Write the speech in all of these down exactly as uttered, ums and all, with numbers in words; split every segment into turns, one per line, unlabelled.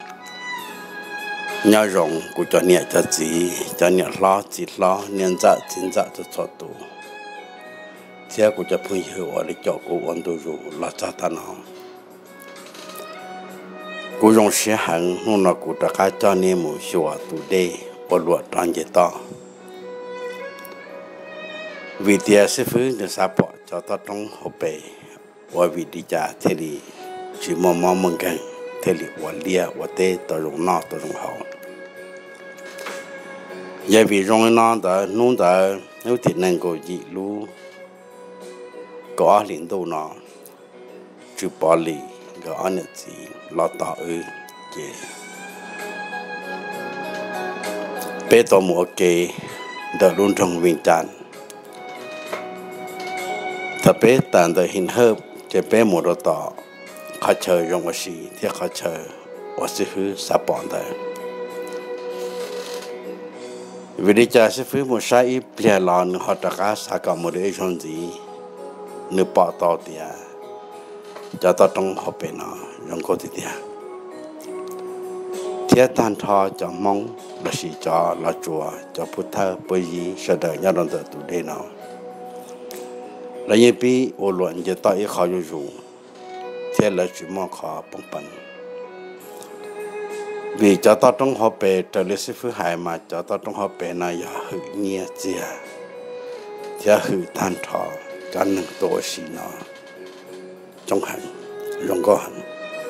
nhớ rộng của cho nhẹ cho gì cho nhẹ lo chỉ lo nhân dạ chính dạ cho cho tu theo của cho phơi hiệu ở để cho của ôn tu rồi là cho ta nó của dùng xe hàng nó là của tất cả cho nên một số tu đây ở luật trang chế to vì thế sư phụ được sắp bỏ cho ta trong hộp bể và vì đi trả thế thì chỉ mong mong mong cái thế thì và lia và tê tao dùng nó tao dùng hậu giờ vì dùng nó đã nung đã nếu thì nên có gì lu có liên đâu nó chụp bỏ lì có anh gì lo tạo ư gì bé tao mua cái đã luôn trong viên tràn thật bé tàn đã hình hợp chỉ bé mua đồ tao khai chơi dùng cái gì thì khai chơi và sư phụ sắp bỏ đấy vì đi chơi sư phụ một sai ít bia lon họ đã cả sao cả một cái chuyện gì nếu bỏ tao thì à cho tao trong học bên nó dùng có gì à thiết tan thọ cho mong là sĩ cho là chùa cho phật thờ bởi vì sẽ đợi nhau đồng thời tụ đây nào là như bị ô luận cho tao ít khó dùng thế là chỉ mong khó bằng bằng vì cho tao trong học bè trở lại sư phụ hải mà cho tao trong học bè này ya hữu nhẹ gì à ya hữu tan thọ cho nên tôi xí nó trong hành dùng có hành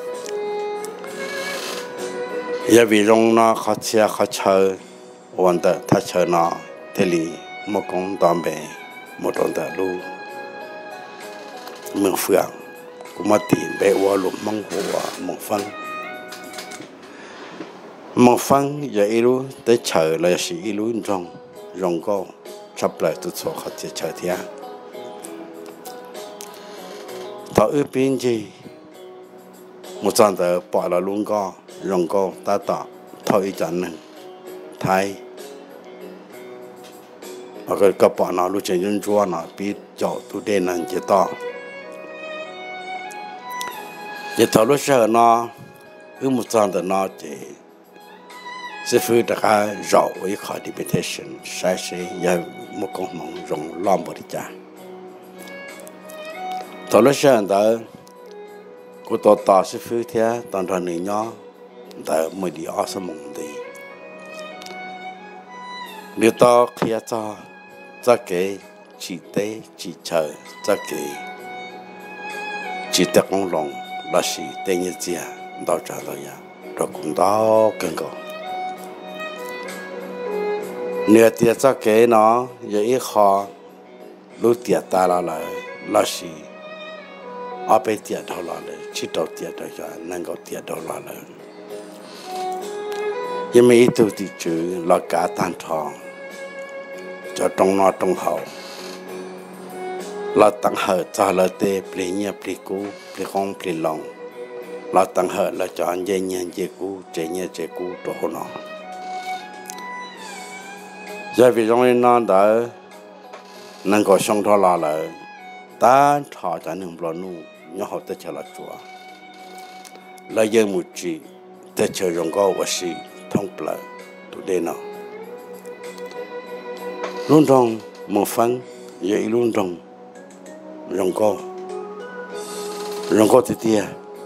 ya vì dùng nó khó chơi khó chơi hoàn tất thay chơi nó thế thì một con tôm bè một con tàu lu mường phượng cũng mất tiền bé qua lụm mong hồ một phân một phân giờ ilu tới chờ là sĩ ilu trong rong go chấp lại tụt số khó chơi chờ thia thọ ư pin gì một trận tờ bỏ là luôn go rong go ta tọ thọ ý trận này thái ở cái cấp bỏ nó lúc chơi dân chúa nó biết chọn tu đền này chỉ to chỉ thọ lúc sợ nó ư một trận tờ nó chỉ sư phụ đã cả rõ với khỏi meditation sai sẽ giờ một con mong rong lom body cha thọ lúc sợ đó cô tao tao sư phụ thế toàn toàn này nhá đó mới đi ở sân mông đi nếu tao khi cho cho cái chỉ tế chỉ chờ cho cái chỉ tế con lòng là gì tên như gì à đào trả đào ya rồi cũng đào cần cầu nếu tiệt cho cái nó giờ ít khó lúc tiệt ta là là là gì ở bên tiệt đâu là là chỉ đầu tiệt đâu ya năng够tiệt đâu là là因为都地主老家单场cho trong nó trong hậu là tăng hở cho là tê ple nhẹ ple cú ple không ple lòng là tăng hở là cho anh dây nhẹ dây cú chế nhẹ chế cú đồ nó giờ vì trong nó đã năng có xong đó là là ta thọ cho nên lo nu nhớ họ tới chờ là chúa là giờ một chỉ tới chờ rong có và sĩ thông bờ tụ đây nào luôn trong một phần vậy luôn trong rong co rong co thì tia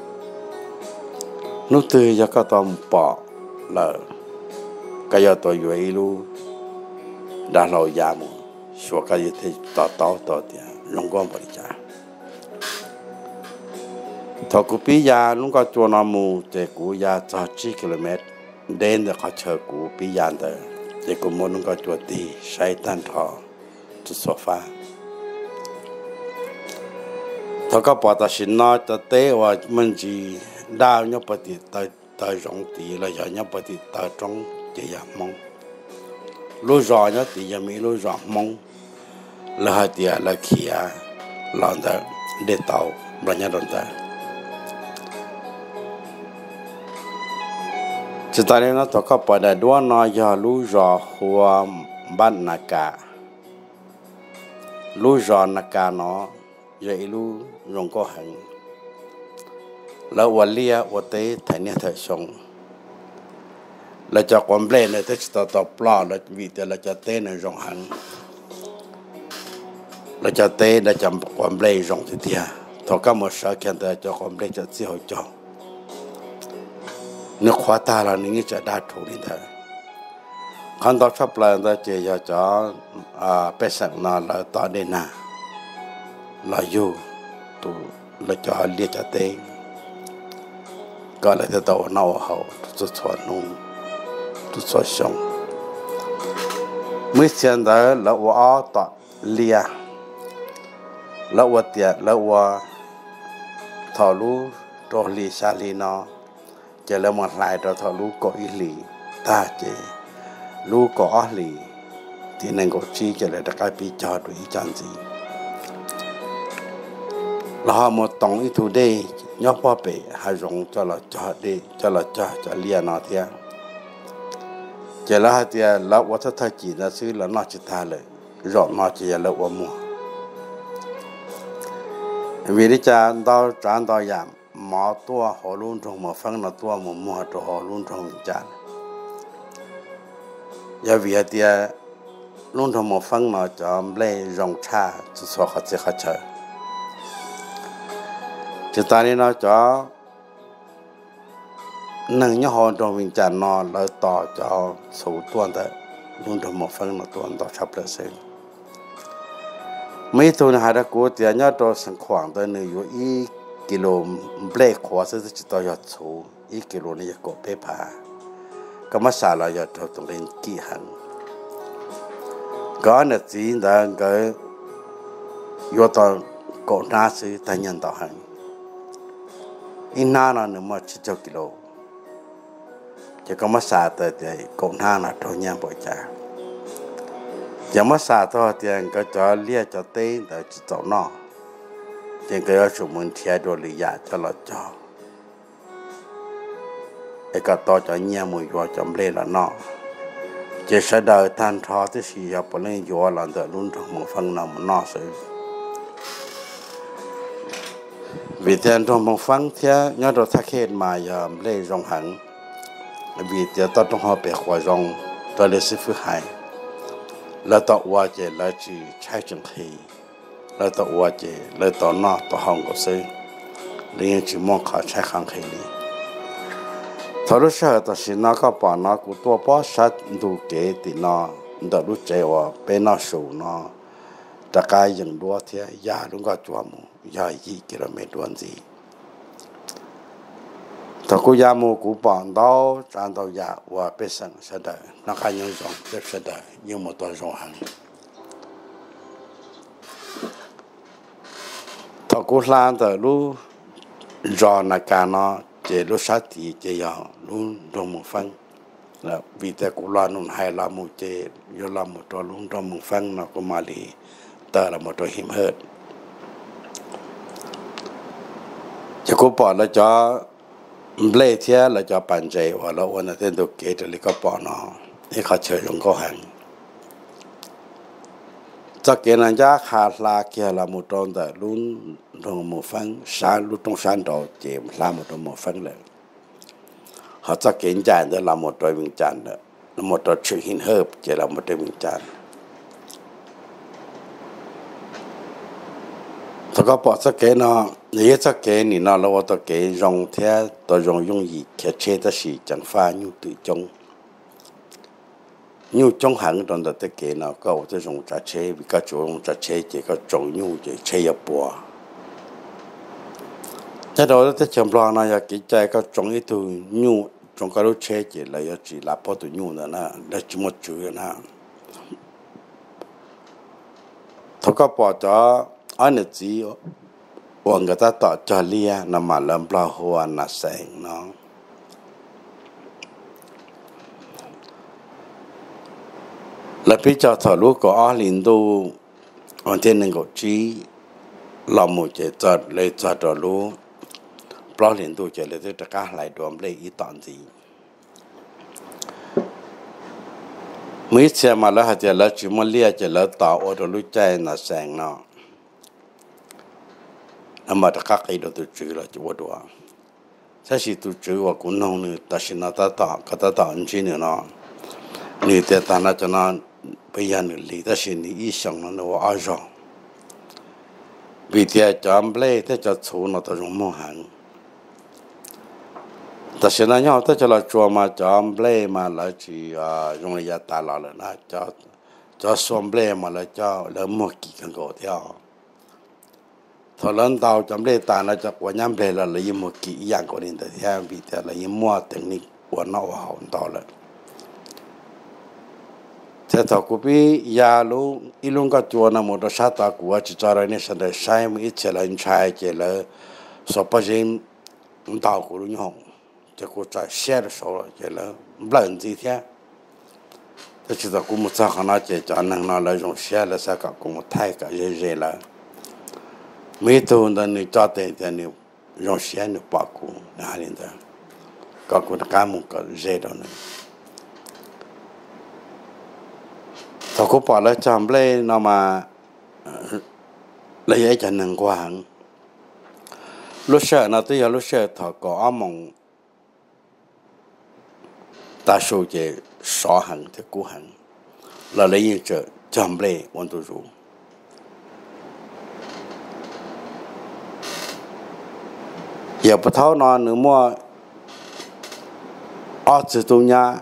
lúc từ giờ các tôm bỏ là cái giờ tôi vậy luôn đã lâu già mà số cái gì thì tao tao tao tia rong co body cha thọ cụ bí già lúc có chùa nam mù để cụ già cho chín km đến được họ chờ cụ bí già đó để cụ muốn lúc có chùa thì sai tan thọ chút sofa thọ có bảo ta xin nó cho tế và mình chỉ đào nhau bảo thì ta ta rong thì là giờ nhau bảo thì ta trong chỉ là mong lối rõ nhau thì giờ mấy lối rõ mong là hai tia là kia là đó để tàu là nhau đồng ta chỉ ta nên nó thọ có bảo là đua nó giờ lối rõ hoa ban nà cả lối rõ nà cả nó vậy lối rong có hành làวันเลียวันเตะถ่ายเนี่ยถ่ายส่ง là cho quan bề này tới tao tao plo là vì thế là cho tên này rong hẳn là cho tên là cho quan bề rong thì thiệt thọ các một số kiện là cho quan bề cho chỉ hội cho nước khoa ta là những cái đa thủ đi thôi còn đó sắp lại đó chỉ cho cho à bé sang nó là tao đến na là yêu tu là cho liệt cho tênก็เลยจะโตน่าเขาจะชวนนุ่งจะชวนชงเมื่อเช้าเดอแล้วว่าต่อเลียแล้วว่าเตียแล้วว่าทอลูตัวลีชาลีนอจะแล้วมันลายตัวทอลูก็อีลีตาเจลูก็อลีที่นั่งก็ชี้จะเลยตะกายปีจอดอีจันจีเราหมดตองอีทูเดย์nhớพ่อเป๋หายงจะละจ่อดีจะละจ่อจะเลียนอเทียเจละหาเทียแล้ววัฒนธรรมจีนซื้อแล้วนอจิตาเลยรอบนอจีแล้วว่ามัววิริจารดาวจานดาวยามหมอตัวหอลุ่นทงมาฟังนตัวมัวมัวตัวหอลุ่นทงจานยาวิเทียลุ่นทงมาฟังนอจอมเล่ยงชาจะสวขัดเสขัดเชอจะตอนนี้เราจะหนึ่งยหอนตรงวิญญาณนอนเราต่อจะสู่ตัวแต่รุ่นธรรมฟังมาตัวต่อชับเลยสิไม่ทุนหาตะกูเตียนยอดตัวสังขวางตัวหนึ่งอยู่อีกิโลเบรกขวาซึ่งจะต่อยอดสูอีกิโลนี่จะกดเพผาก็มาสาเราจะตัวตรงเล่นกี่หันก็เนี่ยจีนแต่ก็ยอดตัวกดน้าซื้อแต่ยันต่อหันอินนานะหนึ่งมาชิดเจ้ากิโลจะก็มาสาตัวเดียกงหน้านะทนยังปล่อยจ่าจะมาสาตัวเดียก็จะเลี้ยจะเต้นแต่จะจ้านอจึงก็จะชุมนุมเทียดลิยาจะหลอดจ่อไอ้ก็ต่อจะเงียมือยัวจำเล่ละนอจะเสด็จท่านทอที่สี่ยาปนิยัวหลังจากรุ่นทองมือฟังนำนอซื้อวิธีการทำฟังเทียยอดทักเขตมายามเล่ยงหังวิธีต้องต้องหาเปขวายงตัวเลสิฟื้นหายแล้วต่อว่าเจแล้วจีใช้จังทีแล้วต่อว่าเจแล้วต่อนอต่อห้องก็ซื้อเรียนจีมองขาใช้ขังทีนี้ถ้ารู้สึกต่อสินาก็ปานากูตัวป้อชัดดูเกตินาแต่รู้ใจว่าเป็นนาสูนาตะกายยังดัวเทียยาลุงก็จวมูยายี่กิโลเมตรวันจีถ้ากูยามูกูปอนดาวจานดาวยาว่าเป็นสังเสดนักการยังจงเจ็บเสดยังหมดตัวจงหันถ้ากูลานแต่รู้รอนักการเนาะเจรู้สัตย์เจียรู้ดงมุฟังแล้ววิแต่กูลานุนให้ลามูเจยลามูตัวลุงดงมุฟังเนาะกูมาลีแต่ละหมดตัวหิมเฮิดจะกูปอดแล้วจะเบลเทียแล้วจะปั่นใจว่าเราวันนั้นเต้นตัวเกตเลยก็ปอดเนาะนี่เขาเชิญลงก็หันจะเกณฑ์ยาขาดลาเกียร์ละมุตอนแต่รุ่นตรงมุฟังสารรุ่นตรงสารดอกเจมลามุตรงมุฟังเลยเขาจะเกณฑ์ใจแต่ละมุตรงวิญญาณเด้อละมุตรงชื่อหินเฮิบเจละมุตรงวิญญาณถ้าก็ปอดสักเกณฑ์เนาะนี่สักเกณฑ์นี่เนาะเราว่าตัวเกณฑ์ยงเทียตัวยงยงยีแค่เชื่อแต่สีจังฟ้ายูตื่จงยูจงหังตอนแต่เกณฑ์เนาะก็จะยงจะเชื่อวิก็จงจะเชื่อเจก็จงยูเจเชื่อปัวถ้าเราจะจำลองนะอยากกิจใจก็จงอีตัวยูจงก็รู้เชื่อเจเลยอยากจีรับพอตัวยูนั่นนะได้จุดจุยนะถ้าก็ปอดจะอันนี้จีวันก็จะต่อจอเลียนมาเริ่มปลาหัวน่ะแสงเนาะแล้วพี่เจ้าถอดลูกก็อ้อลินดูวันที่หนึ่งก็จีเราหมู่เจจอดเลยจอดตัวลูกปลาลินดูเจเลยจะตะก้าไหลดวมเลยอีตอนจีมื้อเช้ามาแล้วหาเจแล้วจิมเลียเจแล้วต่อโอตัวลูกใจน่ะแสงเนาะอามาตะกักไอ้ดอกตัวจืดละจัวดัว这是都只我共同的，但是那他打，他他打你去呢，你在打那就那不一样的理，但是你一想呢，我二上，为的讲不来，他就错那都容易行。但是那样他就来做嘛，讲不来嘛，来去啊，容易也打了了，那叫叫说不来嘛，来叫来莫几个搞掉。thọ lớn tàu chấm lấy tàn là chắc quan nhắm lấy là lấy một kỹ dạng của đến tới theo vì thế là những mua technique của nó vào tàu là thế thọ cũng bị ya lu ilung cái chuột nó một đôi sát ta của chỉ cho ra nên sẽ để sai một ít chỉ là sai chỉ là số bao nhiêu tàu của nó không chỉ có trái xe số chỉ là lần gì thế thế chỉ là cũng một sao khả năng chỉ cho năng nó là dùng xe là sao cả cũng một thay cả dễ dễ là mấy thứ đó này cho tiền thì này dùng xe này bảo cụ là hiện tại có cụ đã cả một cái dễ đó này thằng cô bảo là chăm lấy nó mà lấy ấy cho năng qua hàng lúc sợ nó tới giờ lúc sợ thằng có ám mộng ta số chế sáu hàng thì cũ hàng là lấy những chỗ chăm lấy quan tu rồi giờ bắt đầu nó nữa mua ở chỗ tôi nhà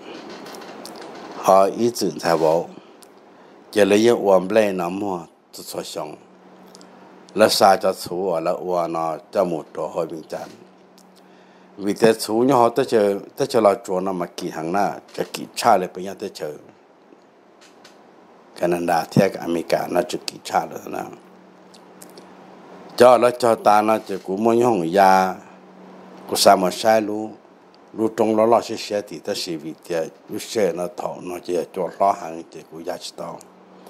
họ ý tưởng thay đổi giờ lấy những quan bề nó mua tôi cho xong là sao cho chú là quan nó cho một chỗ hơi bình tĩnh vì thế chú nhau họ tới chờ tới chờ là chỗ nó mà kỳ hàng na cho kỳ cha lại bây giờ tới chờ Canada theo America nó chỉ kỳ cha rồi na cho nó cho ta nó chỉ cũng muốn用呀，个什么山路，路中了那些些地的是为的，有些那头那就做老行的个也知道。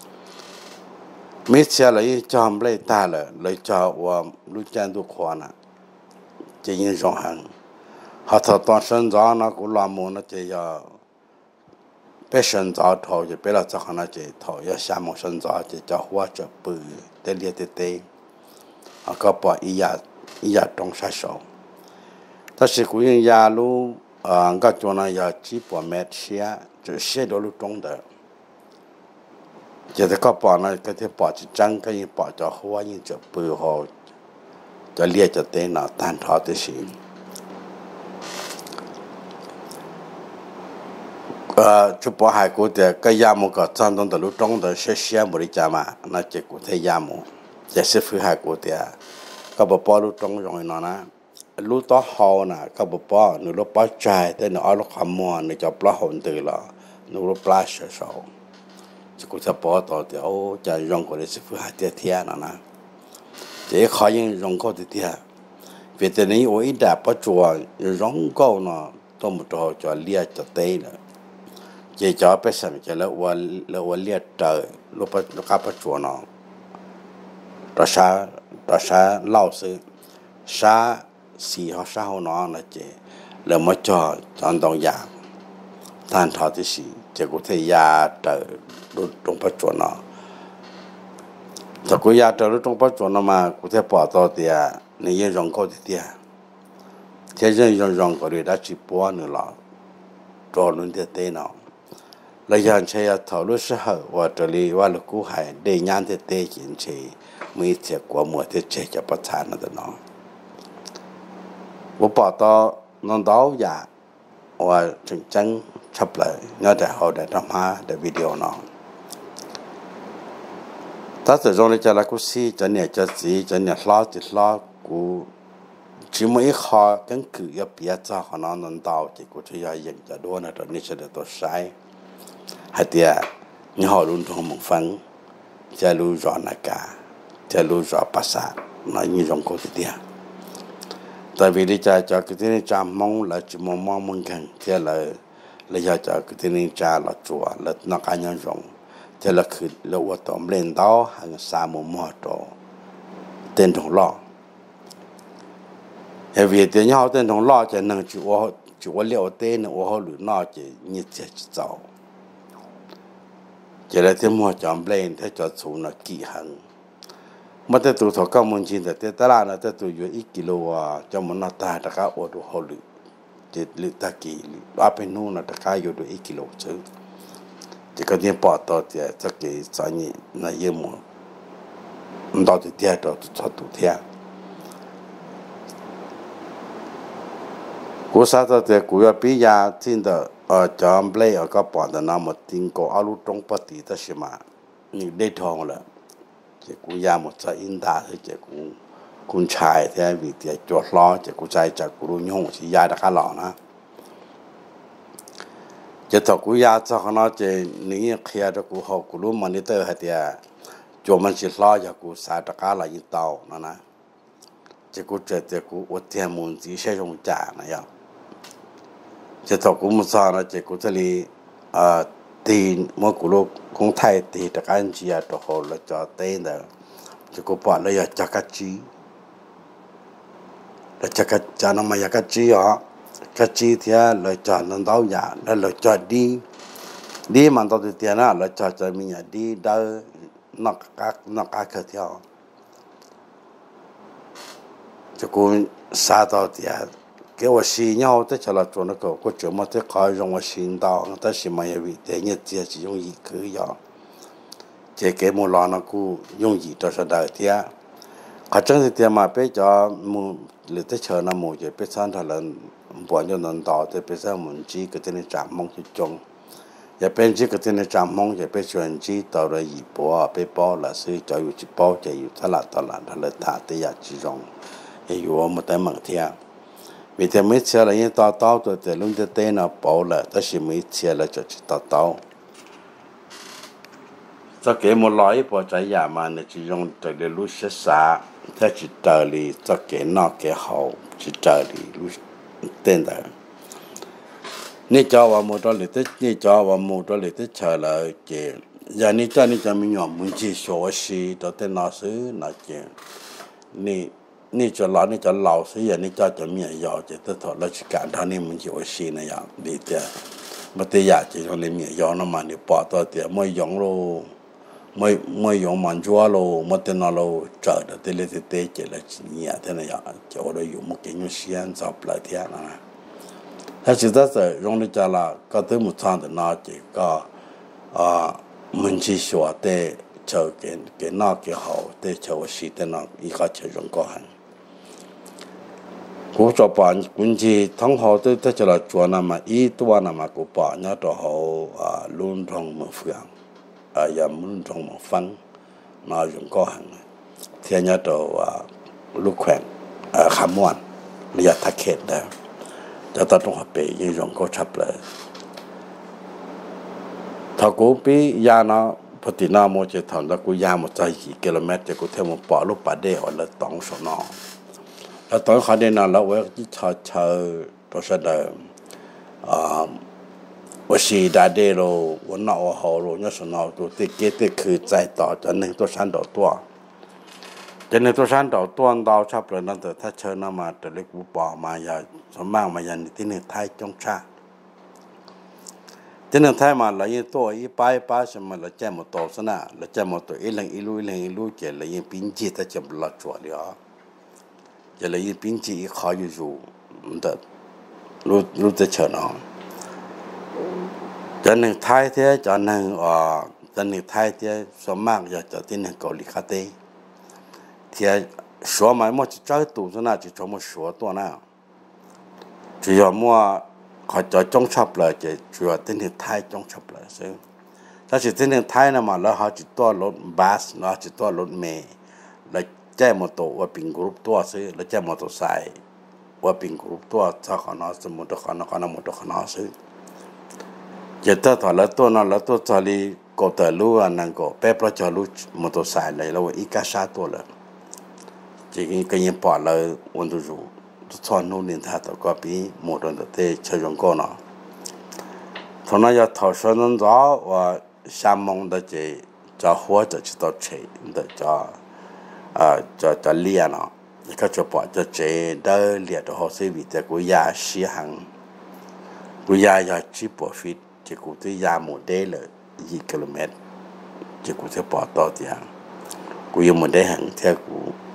每次来一叫不来打了，来叫我路见都宽了，就因上行，好他当生长那个老母那就要，别生长头就别了这行那就头要下么生长就叫花着不得列得得。à có bỏ ý ya ý ya trong sa sầu, ta sẽ cũng như ya lu à các chỗ này ya chỉ bỏ mét xe, chỉ xe đó lu trong đó, chỉ là có bỏ này cái thứ bỏ chỉ trắng cái gì bỏ cho hoa như cho bự hồ, cho liệt cho tên nào tan thọ tới xí, à chụp bỏ hai cô thì cái ya một cái trang trong đó lu trong đó xe xe một đi chả mà, nó chỉ có thể ya mộtจะซื้อฟื้นหายกูเดียก็บอกป้อรู้ตรงอย่างนั้นนะรู้ต่อหอน่ะก็บอกป้อหนูรู้ป้อใจแต่หนูเอาลูกขมวนหนูจะปลาหุ่นตื่นละหนูรู้ปลาเสียสาวจะกูจะป้อต่อเดียวจะยองกูเลยซื้อฟื้นหายเทียเทียน่ะนะจะขอยังยองกูเทียเวทีนี้โอ้ยดาบป้าจัวยองกูน่ะต้องมุดหัวจะเลี้ยจะเตะเลยจะจะไปสั่งจะแล้วว่าแล้วว่าเลี้ยเตะลูกป้าลูกข้าป้าจัวน่ะตัวชาตัวชาเล่าซื้อชาสีเขาชาเขาน้องนะเจแล้วมาจ่อจอนตองยาท่านทอที่สีเจ้ากุเทียาเตอรุตรงปัจจุบันแต่กุยาเตอรุตรงปัจจุบันมากุเทียปอต่อเดียนี่ยังรองเขาเดียเทียยังรองรองก็เลยได้จีบัวนี่หรอจอลุนเดียเต้นเอาแล้วยังใช้ถอดรู้สึกว่าจะรีว่าลูกกู้หายได้ยานเตเต้กินเชมีเสียกว่าหมวดที่เจ๊จะประทานนั่นเนาะว่าปอต่อนอนดาวอยากว่าจริงจังชับเลยเนื้อแต่เขาได้ทำมาได้วิดีโอเนาะถ้าจะตรงนี้จะรักกูซีจะเนี่ยจะสีจะเนี่ยล้อจิตล้อกูchỉ mấy khó cái cử ya bia cho họ nó nón tàu chỉ có thể ya nhận cho đua là rồi sẽ được tốt sai hay tiệt như họ luôn trong một phầnจะรู้rõ là cảจะรู้rõภาษาnói như trong câu tiếp theo tại vì đi cha cho cái tiếng cha mong là chỉ mong mong mong cần thế là là giờ cho cái tiếng cha là chùa là nó cá nhân rộng thế là cứ là ở tóm lên đó hàng xa một mỏ trò tên thằng lọ bởi vì tiếng nhau tên thằng lọ chỉ năng chùa chùa liệu tên ở họ lửa nó chỉ như thế giàu chỉ là tiếng mỏ chóm lên thế cho chú nó kỹ hơn mà tới tụ thọ cao muốn chín tới tới là nó tới tụ dưới ít kilo à cho mình nó ta đã cá ở đồ hồ lự chỉ lự ta kỳ ở bênนู้นnó đã cá ở đồ ít kilo chứ chỉ có những bỏ tao thì chắc cái sản nghiệp là yêu mua không đào thì theo đó cho tụ theo cú sát đó thì cú要比呀真的呃叫不来个bỏ的那么顶个阿鲁中不地的是嘛你累痛了这股也么在应大的这股คุณชายแท้วิเดียจวดล้อจะกูใจจากกูรู้ยงสิยาตะกะหล่อนะจะตกูยาจะขนาดจะนี่เคลียร์จะกูหอกกูรู้มอนิเตอร์ให้เดียจวมันสิล้อจะกูสายตะกะหล่อยิเตานะนะจะกูจะจะกูอดเทียมุนสีเชื่อจงจ่านะยะจะตกูมุสานะจะกูจะลีเอ่อตีเมื่อกูรู้คงไทยตีตะกันจียตัวเขาแล้วจะเต้นเด้อจะกูปอดเลยจักรจีแล้วจักรจานมาอยากจีอ่ะกจีเทียเลยจานนั้นเต้าหยาแล้วเลยจอดดีดีมันตัวเทียนะเลยจอดจะมีอย่างดีเด้อนอกกักนอกกักเที่ยวจะกูสาตัวเทีย给我洗尿在家了做那个，我怎么在考让我洗到，但是没有为的，你这是用一个药，这给我拿那个用一多少道的，他真是的嘛，别叫木，你在车那木就别上他人，不就能到的，别上门机个在那站梦去中，也别机个在那站梦也别转机到了一波啊，别包了，所以就有去包就有他啦到啦，他来打的呀之中，也有我们在门天。vì thế mấy xe là những tao tao rồi thì lúc thế nào bảo là ta chỉ mấy xe là cho chỉ tao tao cho cái một loại bỏ trái nhà mà nó chỉ dùng từ để lúc sẽ xả ta chỉ chờ đi cho cái nó cái hậu chỉ chờ đi lúc tên đó nếu cho vào một đó là tới nếu cho vào một đó là tới chờ là cái giờ nếu cho nếu cho mình nhỏ muốn chỉ số gì đó tên nó xứ nó cái nếu你做老，你做老师呀，你做做咩药？就得头了去干他你们就心那样，你的，没得呀，就说你咩药那嘛，你报到的没用咯，没没用满足咯，没得那咯，找的得了得得起来几年的那样，叫我有没给你先找不来天啊？他实在是用的家啦，搞得没唱的那几个啊，门去学的。cho cái cái nó cái hậu để cho我洗的那一个就用过很，我做办工资同好都都就来做那么一多那么个办那都好啊，轮通没分，啊也轮通没分，那用过很，天天都啊路款啊喊完，你要他开的，就到中学毕业用过差不多，他嗰边也那。พอตีน้าโมจะทำแล้วกูยาหมดใจกี่กิโลเมตรจะกูเที่ยวมันปอลูกปาเดอแล้วต้องสนอแล้วตอนเขาเดินแล้วเว้ยที่ชาชาตัวเสด็จอ่าวันสีดาเดโรวันนอหอโรเนี่ยสนอตัวที่เกตคือใจต่อจะหนึ่งตัวชั้นต่อตัวจะหนึ่งตัวชั้นต่อตัวดาวชอบเลยนั่นแต่ถ้าเชิญน้ามาแต่เล็กกูปอมาอย่าสมากมายันที่หนึ่งไทยจงชา这能太嘛，来人多一百八什么了，这么多是呢，了这么多一人一路一人一路这来人并且他就不拉做了，这来人并且一考就入的，入入的车呢，这能太的这能啊，这能太的说嘛要这这能搞理卡的，这说嘛么就找肚子那就这么说多呢，只要么。เขาจะจ้องชอบเลยจะชัวร์ที่นี่ไทยจ้องชอบเลยซึ่งถ้าสิที่นี่ไทยนะมาแล้วเขาจะตัวรถบัสเนาะจะตัวรถเมล์แล้วแจ้มอเตอร์ว่าเป็นกรุ๊ปตัวซึ่งแล้วแจ้มอเตอร์ไซค์ว่าเป็นกรุ๊ปตัวถ้าเขาเนาะสมมติเขาเนาะเขาเนาะมอเตอร์เขาเนาะซึ่งจะถ้าถอดแล้วตัวเนาะแล้วตัวจอลีก็แต่รู้อันนั้นก็เป๊ะเพราะจอรู้มอเตอร์ไซค์เลยแล้วอีกาชาตัวเลยจริงๆก็ยังปอดเลยวันดูรู้ชอนนู่นนี่ท่าตัวก็ปีหมดแล้วแต่เชื่อยังก็เนาะตอนนั้นจะทอดส่วนนั้นจ้าว่าชามมองได้จะจะหัวจะจะตัวเฉยได้จะอ่าจะจะเลี้ยเนาะก็จะปล่อยจะเจได้เลี้ยตัวเขาเสียวิแต่กูยาสีหังกูยาอยากจีบฟิตจะกูที่ยาหมดได้เลยยี่กิโลเมตรจะกูจะปล่อยต่อที่หัง cú yêu một đứa hàng theo cú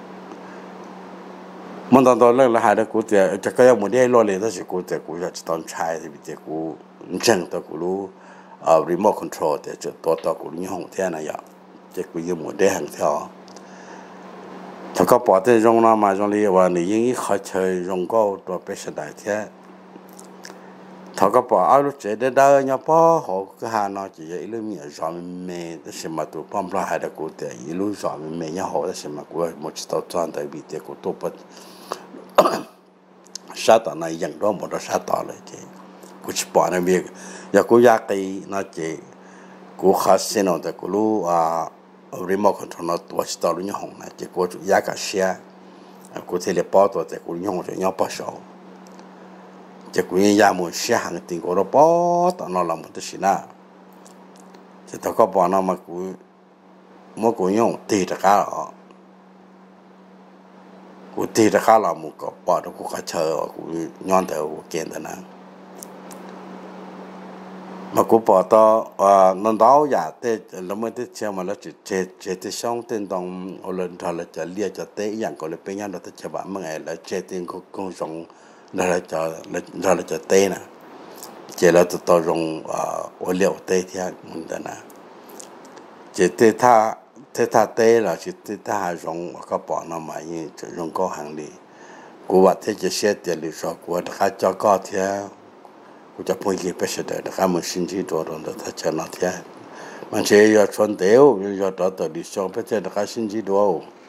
mình tao tao lên là hai đứa cú thì chắc cái một đứa lo liền đó là cú thì cúจะต้องใช้thì bây cú chẳng tao cú lu remote control thìจะตัวตาcú như hồng thế này vậyจะcú yêu một đứa hàng theoถ้าก็ปอดที่รงน้ำมาตรงนี้ว่านี่ยิ่งขอเชยรงก็ตัวเป็นสดายเท่ถ้าก็ปอเอาลูกเจได้ได้เนี่ยพ่อเขาก็หาหน้าจีอีลูกมีจอมเมย์แต่สมัยตัวป้อมปลาหายได้กูแต่อีลูกจอมเมย์เนี่ยเขาแต่สมัยกูหมดตัวจานแต่บีเดียกูตัวปัดชาติไหนยังร้องหมดชาติเลยเจกูชิปอนะเบียอยากกูอยากไอ้น่าเจกูขัดเส้นแต่กูรู้อ่าremote control nó tua chỉ tao luôn nhau hồng này chỉ có chủ giá cả xe có thể là bao tuổi chỉ có nhau rồi nhau bao số chỉ có những giá mua xe hàng tiền có nó bao tao nó làm một cái gì na chỉ tao có bao nó mà có mà có nhau tiền ra cả đó có tiền ra cả là một cái bao đó có cả chờ có nhau theo kiện thế nào mà cô bảo tao à nó đau giả thế là mới thế chơi mà nó chỉ chơi chơi thế xong tên đồng ở lần thà là chơi lia chơi té dạng có là bên nhau đó thế chơi bạn mà ngày là chơi tên có công dụng là là chơi là là chơi té nè chơi là tụi tao dùng à ở liệu té thì mình đó nè chơi té tha té tha té là chỉ té tha dùng các bạn nó mà như dùng có hàng đi cô bảo thế chơi xe tiền đi rồi cô đã khai cho có thếกูจะพูดกี่เปอร์เซ็นต์แต่ข้ามันสิ่งที่ตัวเราถ้าจะนัดแค่มันเชื่อชนเดียวจะต่อต่อดิฉันเปอร์เซ็นต์ข้าสิ่งที่ตัว